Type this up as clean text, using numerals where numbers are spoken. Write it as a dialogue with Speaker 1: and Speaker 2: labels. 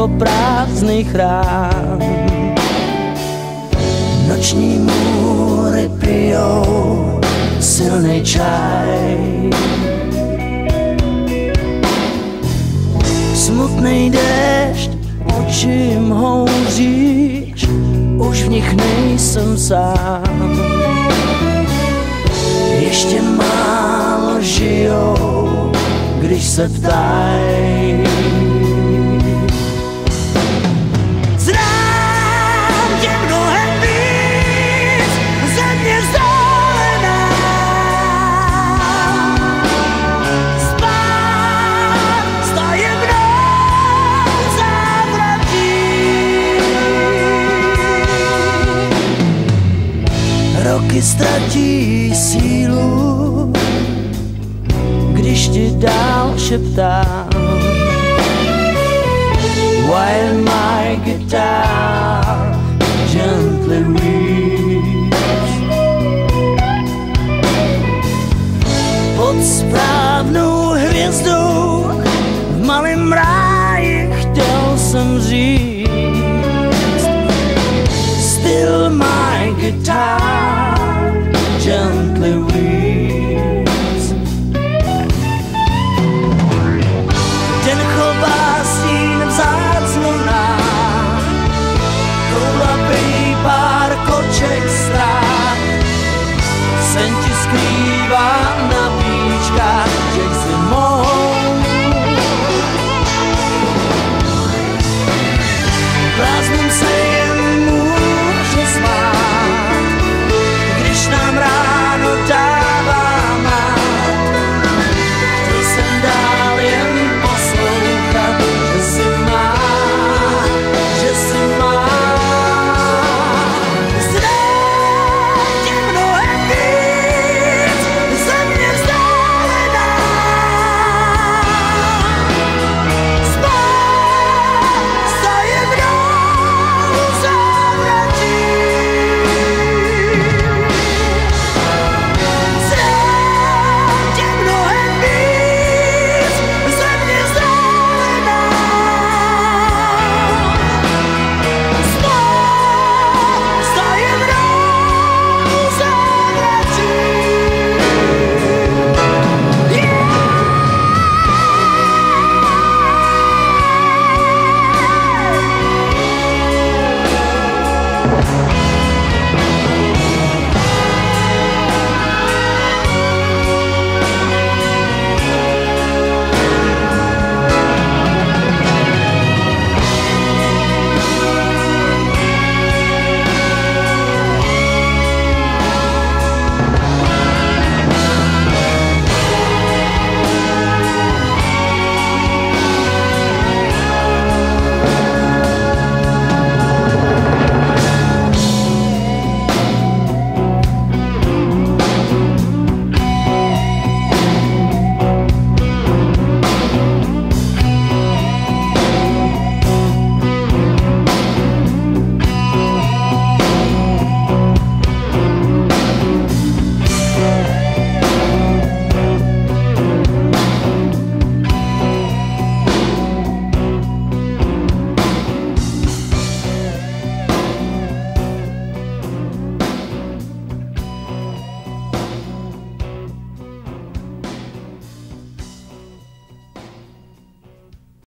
Speaker 1: do prázdných rán. Noční můry pijou silnej čaj. Smutnej déšť očím houříš, už v nich nejsem sám. Ještě málo žijou, když se ptají. Znám tě mnohem víc, země vzdálená. Spát s tajemnou závratí. Roky ztratí sílu, když ti dál šeptám. While my guitar gently weeps. Pod správnou hvězdou v malém ráji chtěl jsem říct. Still my guitar